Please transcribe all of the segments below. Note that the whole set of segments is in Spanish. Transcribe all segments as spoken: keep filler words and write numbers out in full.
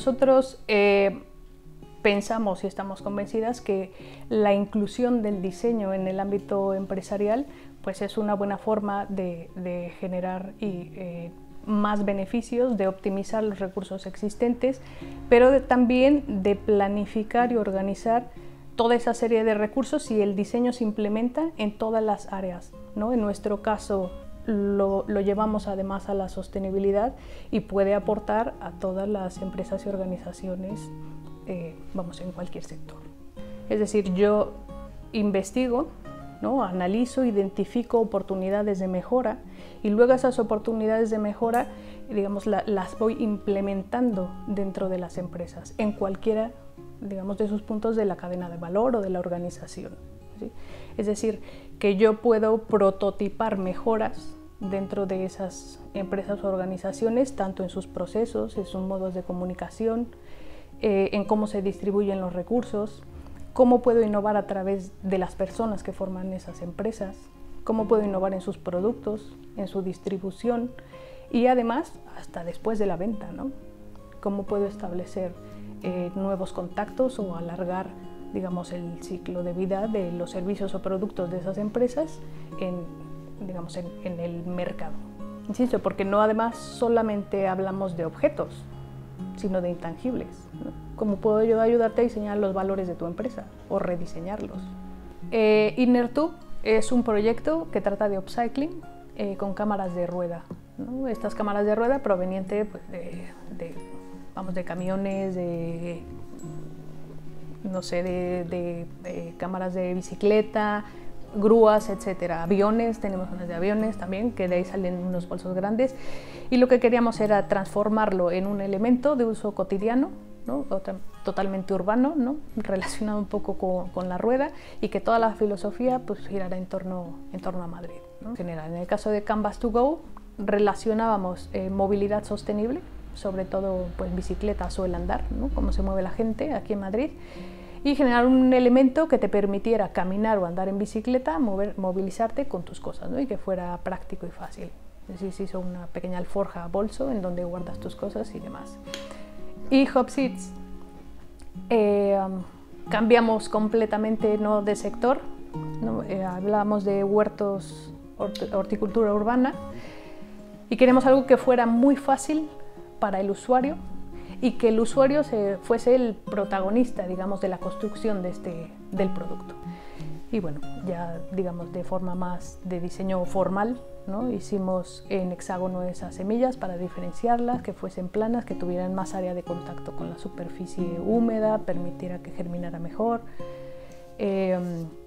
nosotros eh, pensamos y estamos convencidas que la inclusión del diseño en el ámbito empresarial pues es una buena forma de, de generar y, eh, más beneficios, de optimizar los recursos existentes, pero de, también de planificar y organizar toda esa serie de recursos si el diseño se implementa en todas las áreas, ¿no? En nuestro caso lo, lo llevamos además a la sostenibilidad y puede aportar a todas las empresas y organizaciones, eh, vamos, en cualquier sector. Es decir, yo investigo, ¿no? Analizo, identifico oportunidades de mejora y luego esas oportunidades de mejora, digamos, la, las voy implementando dentro de las empresas, en cualquiera, digamos, de sus puntos de la cadena de valor o de la organización, ¿sí? Es decir, que yo puedo prototipar mejoras dentro de esas empresas o organizaciones, tanto en sus procesos, en sus modos de comunicación, eh, en cómo se distribuyen los recursos, cómo puedo innovar a través de las personas que forman esas empresas, cómo puedo innovar en sus productos, en su distribución y además hasta después de la venta, ¿no? Cómo puedo establecer eh, nuevos contactos o alargar, digamos, el ciclo de vida de los servicios o productos de esas empresas en, digamos, en, en el mercado. Insisto, porque no además solamente hablamos de objetos, sino de intangibles, ¿no? ¿Cómo puedo yo ayudarte a diseñar los valores de tu empresa o rediseñarlos? Eh, InnerTube es un proyecto que trata de upcycling eh, con cámaras de rueda, ¿no? Estas cámaras de rueda provenientes pues, de, de, vamos, de camiones, de, no sé, de, de, de cámaras de bicicleta, grúas, etcétera, aviones, tenemos unas de aviones también, que de ahí salen unos bolsos grandes, y lo que queríamos era transformarlo en un elemento de uso cotidiano, ¿no? Otra, totalmente urbano, ¿no? Relacionado un poco con, con la rueda y que toda la filosofía pues, girara en torno, en torno a Madrid, ¿no? En general, en el caso de Canvas to Go relacionábamos eh, movilidad sostenible, sobre todo pues, bicicletas o el andar, ¿no? Cómo se mueve la gente aquí en Madrid, y generar un elemento que te permitiera caminar o andar en bicicleta, mover, movilizarte con tus cosas, ¿no? Y que fuera práctico y fácil. Es decir, se hizo una pequeña alforja bolso en donde guardas tus cosas y demás. Y Hopseeds, eh, um, cambiamos completamente, ¿no? De sector, ¿no? Eh, hablamos de huertos, hort horticultura urbana, y queremos algo que fuera muy fácil para el usuario y que el usuario se, fuese el protagonista, digamos, de la construcción de este, del producto. Y bueno, ya digamos de forma más de diseño formal, ¿no? Hicimos en hexágono esas semillas para diferenciarlas, que fuesen planas, que tuvieran más área de contacto con la superficie húmeda, permitiera que germinara mejor. Eh,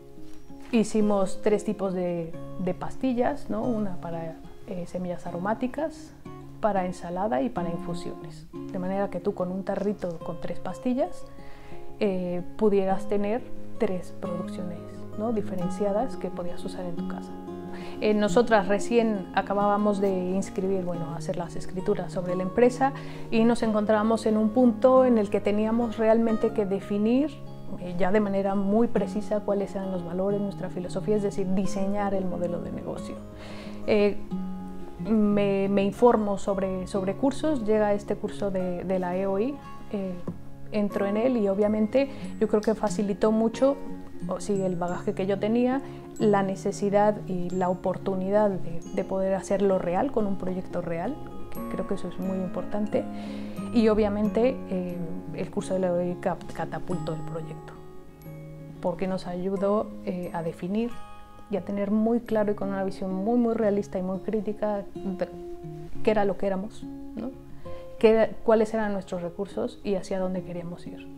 hicimos tres tipos de, de pastillas, ¿no? Una para eh, semillas aromáticas, para ensalada y para infusiones, de manera que tú con un tarrito con tres pastillas eh, pudieras tener tres producciones, ¿no? Diferenciadas que podías usar en tu casa. Eh, nosotras recién acabábamos de inscribir, bueno, hacer las escrituras sobre la empresa y nos encontrábamos en un punto en el que teníamos realmente que definir eh, ya de manera muy precisa cuáles eran los valores, nuestra filosofía, es decir, diseñar el modelo de negocio. Eh, Me, me informo sobre, sobre cursos, llega este curso de, de la E O I, eh, entro en él y obviamente yo creo que facilitó mucho, o sí, el bagaje que yo tenía, la necesidad y la oportunidad de, de poder hacerlo real, con un proyecto real, que creo que eso es muy importante, y obviamente eh, el curso de la E O I catapultó el proyecto, porque nos ayudó eh, a definir y a tener muy claro y con una visión muy, muy realista y muy crítica de qué era lo que éramos, ¿no? Qué, cuáles eran nuestros recursos y hacia dónde queríamos ir.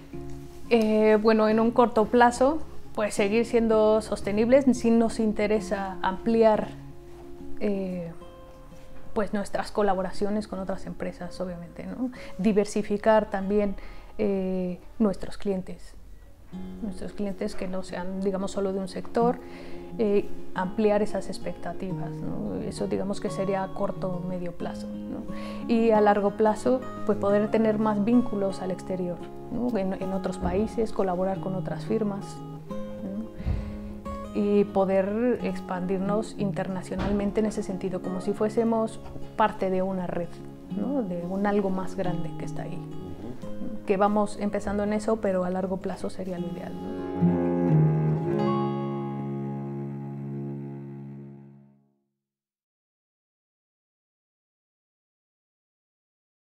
Eh, bueno, en un corto plazo, pues seguir siendo sostenibles. Sí nos interesa ampliar eh, pues nuestras colaboraciones con otras empresas, obviamente, ¿no? Diversificar también eh, nuestros clientes. nuestros clientes que no sean, digamos, solo de un sector, eh, ampliar esas expectativas, ¿no? Eso, digamos, que sería a corto o medio plazo, ¿no? Y a largo plazo, pues poder tener más vínculos al exterior, ¿no? en, en otros países, colaborar con otras firmas, ¿no? Y poder expandirnos internacionalmente en ese sentido, como si fuésemos parte de una red, ¿no? De un algo más grande que está ahí. que vamos empezando en eso, pero a largo plazo sería lo ideal, ¿no?